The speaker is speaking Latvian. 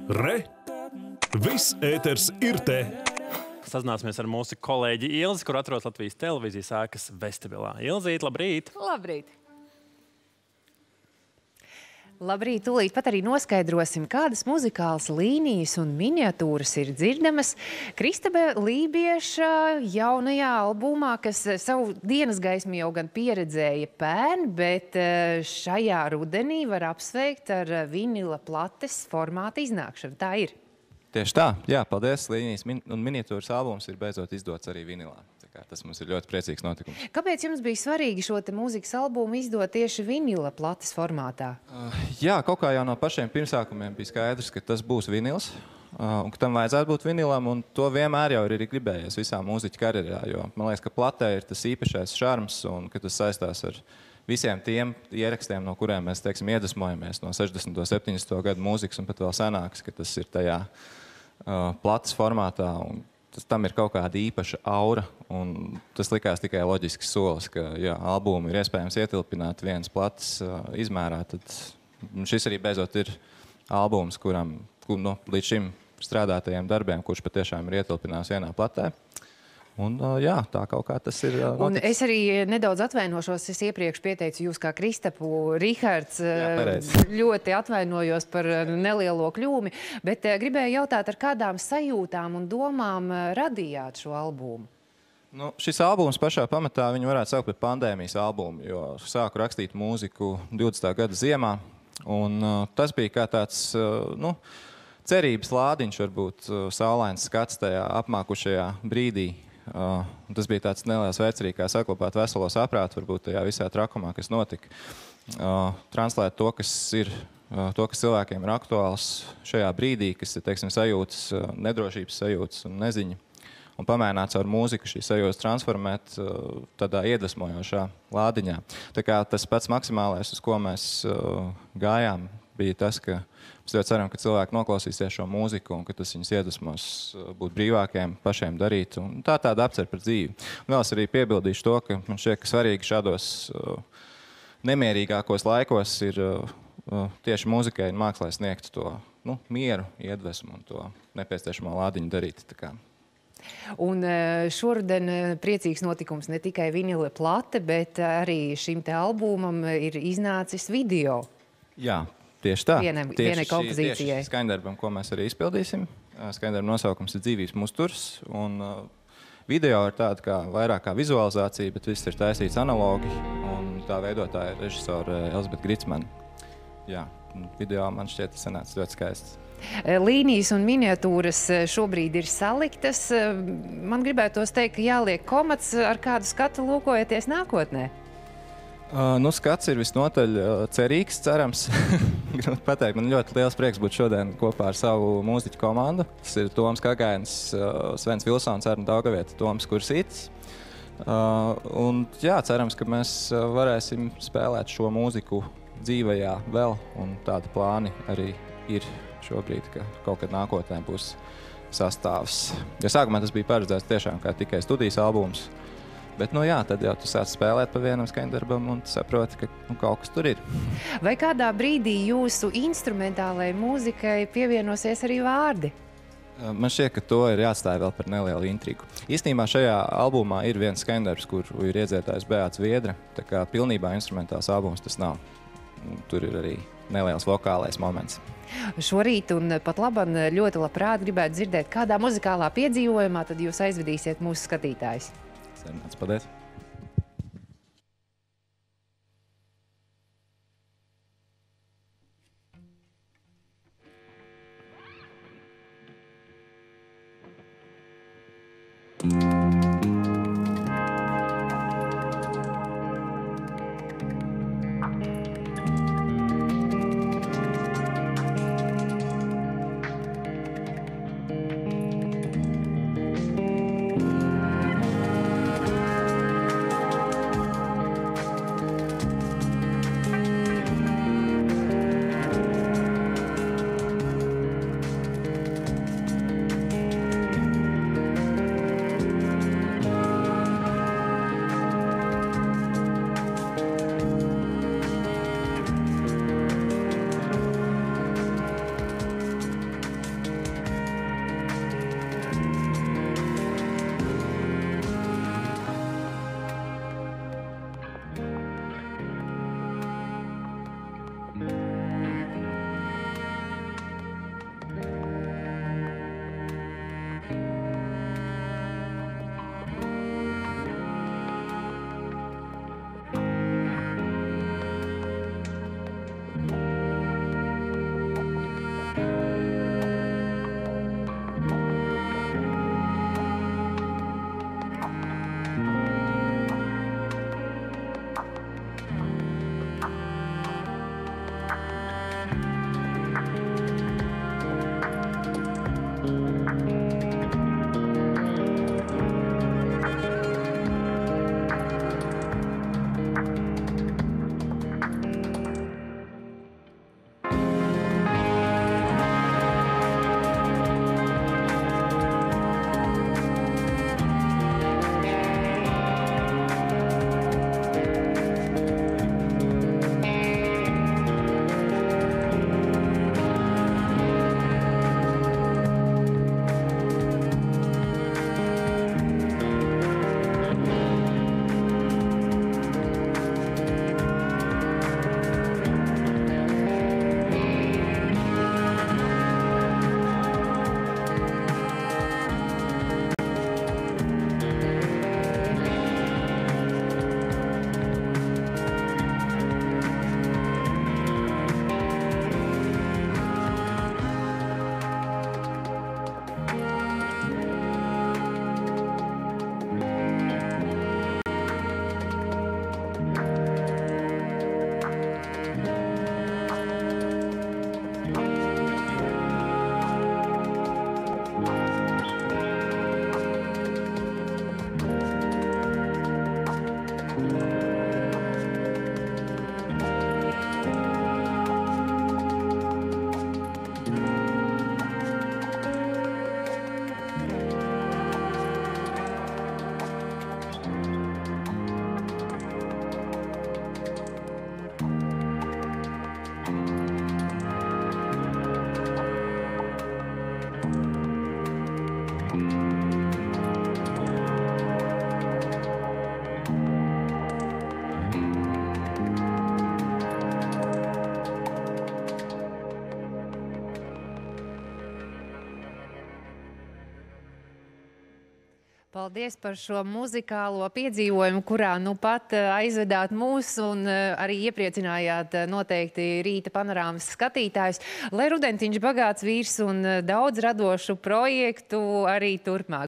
Re! Viss ēters ir te! Sazināsimies ar mūsu kolēģi Ilzi, kur atrodas Latvijas televīzijas ēkas vestibilā. Ilzīt, labrīt! Labrīt! Labrīt, tūlīt pat arī noskaidrosim, kādas muzikālas līnijas un miniatūras ir dzirdamas Kristabe Lībieša jaunajā albumā, kas savu dienas gaismu jau gan pieredzēja pērn, bet šajā rudenī var apsveikt ar vinila plates formāta iznākšanu. Tā ir. Tieši tā, jā, paldies. Līnijas un miniatūras albums ir beidzot izdots arī vinilā. Tas mums ir ļoti priecīgs notikums. Kāpēc jums bija svarīgi šo te mūzikas albumu izdot tieši vinila plates formātā? Jā, kaut kā jau no pašiem pirmsākumiem bija skaidrs, ka tas būs vinils, un ka tam vajadzētu būt vinilam, un to vienmēr jau ir gribējies visā mūziķa karjerā, jo man liekas, ka platē ir tas īpašais šarms, un ka tas saistās ar visiem tiem ierakstiem, no kuriem mēs, teiksim, iedvesmojamies no 60. un 70. gadu mūzikas, un pat vēl senāks, ka tas ir tajā plates formātā, un tam ir kaut kāda īpaša aura, un tas likās tikai loģisks solis, ka jā, albumu ir iespējams ietilpināt vienas plates izmērā, tad šis arī beidzot ir albums, kuram līdz šim strādātajiem darbiem, kurš patiešām ir ietilpinās vienā platē. Un jā, tā kaut kā tas ir noticis. Un es arī nedaudz atvainošos, es iepriekš pieteicu jūs kā Kristapu. Rihards, ļoti atvainojos par nelielo kļūmi, bet gribēju jautāt, ar kādām sajūtām un domām radījāt šo albumu? Nu, šis albums pašā pamatā viņu varētu saukt par pandēmijas albumu, jo sāku rakstīt mūziku 20. gada ziemā, un tas bija kā tāds, cerības lādiņš, varbūt saulains skats tajā apmākušajā brīdī. Tas bija tāds neliels veids arī, kā saglabāt veselo saprātu, varbūt tajā visā trakumā, kas notika. Translēt to, kas cilvēkiem ir aktuāls šajā brīdī, kas ir, teiksim, sajūtas, nedrošības sajūtas un neziņa. Un pamēģināt caur mūziku šīs sajūtas transformēt tādā iedvesmojošā lādiņā. Tā kā tas pats maksimālais, uz ko mēs gājām, bija tas, ka mēs ļoti ceram, ka cilvēki noklausīsies šo mūziku un ka tas viņus iedvesmos būt brīvākiem, pašiem darīt. Un tāda apcer par dzīvi. Un vēl es arī piebildīšu to, ka man šķiet, ka svarīgi šādos nemierīgākos laikos ir tieši mūzikai un mākslai sniegt to mieru, iedvesmu un to nepieciešamo lādiņu darīt. Un šoruden priecīgs notikums ne tikai vinila plate, bet arī šim te albumam ir iznācis video. Jā. Tieši tā. Vienai kompozīcijai. Tieši skaņdarbam, ko mēs arī izpildīsim. Skaņdarba nosaukums ir Dzīvības musturs. Un video ir tāda kā vairāk kā vizualizācija, bet viss ir taisīts analogi. Un tā veidotāja ir režisora Elzbieta Gricmane. Jā, video man šķiet sanāca ļoti skaists. Līnijas un miniatūras šobrīd ir saliktas. Man gribētos teikt, ka jāliek komats, ar kādu skatu lūkojaties nākotnē. Skats ir visnotaļ cerīgs, cerams. Gribētu pateikt, man ļoti liels prieks būt šodien kopā ar savu mūziķu komandu. Tas ir Toms Kagainis, Svens Vilsons, Arna Daugavieta, Toms Kursītis. Un jā, cerams, ka mēs varēsim spēlēt šo mūziku dzīvajā vēl, un tādi plāni arī ir šobrīd, ka kaut kad nākotnē būs sastāvs. Jo sākumā tas bija paredzēts tiešām kā tikai studijas albums. Bet, jā, tad jau tu sāc spēlēt pa vienam skaņdarbam un saproti, ka kaut kas tur ir. Vai kādā brīdī jūsu instrumentālajai mūzikai pievienosies arī vārdi? Man šķiet, ka to ir jāatstāja vēl par nelielu intrigu. Īstenībā šajā albumā ir viens skaņdarbs, kuru ir iedziedājis Beāts Viedra, tā kā pilnībā instrumentāls albums tas nav. Tur ir arī neliels vokālais moments. Šorīt un pat laban ļoti labprāt gribētu dzirdēt, kādā muzikālā piedzīvojumā tad jūs aizvedīsiet mūsu skatītājus. Paldies! Paldies par šo muzikālo piedzīvojumu, kurā nu pat aizvedāt mūs un arī iepriecinājāt noteikti Rīta panorāmas skatītājus. Lai rudentiņš bagāts vīrs un daudz radošu projektu arī turpmāk.